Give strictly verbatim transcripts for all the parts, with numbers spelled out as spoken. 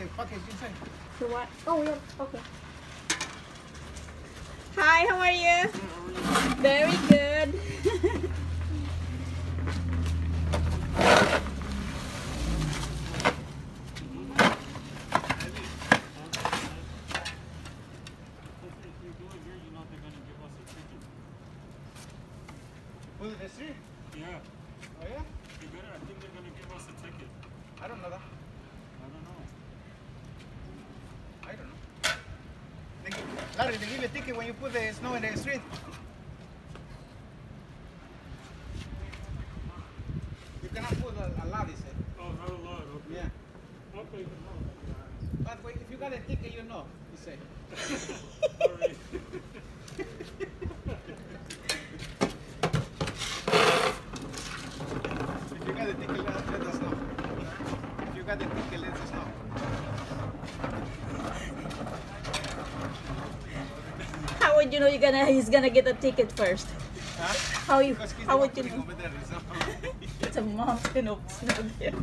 package inside. So what? Oh, yeah. Okay. Hi, how are you? Very good. Put it in the street? Yeah. Oh yeah? They better, I think they're gonna give us a ticket. I don't know that. I don't know. I don't know. They give, Larry, they give you a ticket when you put the snow in the street. You cannot put a, a lot, he said. Oh, not a lot, okay. Yeah. Okay, no. But wait, if you got a ticket, you know, he said. Alright. If you got a ticket, let, let us know. If you got a ticket, let us know. How would you know you're gonna he's gonna get a ticket first? Huh? How you Because he's how the one would you putting know? over there, so. It's a mountain of snow there.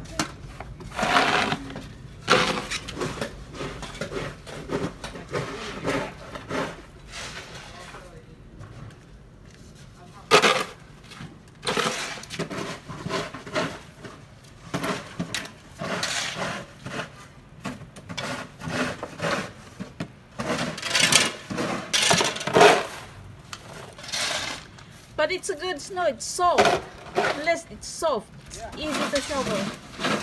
But it's a good snow, it's soft. At least it's soft. It's Yeah. easy to shovel.